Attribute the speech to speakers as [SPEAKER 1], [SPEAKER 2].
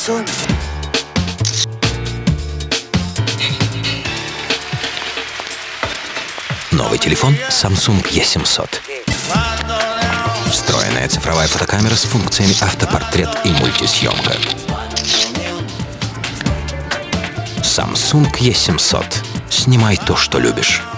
[SPEAKER 1] Samsung.
[SPEAKER 2] Новый телефон Samsung E700. Встроенная цифровая фотокамера с функциями автопортрет и мультисъемка. Samsung E700. Снимай то, что любишь.